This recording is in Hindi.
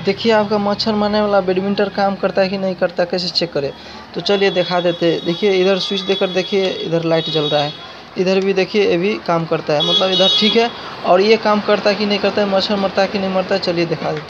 देखिए आपका मच्छर मारने वाला बैडमिंटन काम करता है कि नहीं करता, कैसे चेक करें? तो चलिए दिखा देते हैं। देखिए इधर स्विच देकर देखिए, इधर लाइट जल रहा है, इधर भी देखिए ये भी काम करता है, मतलब इधर ठीक है। और ये काम करता है कि नहीं करता है, मच्छर मरता है कि नहीं मरता है, चलिए दिखा देते हैं।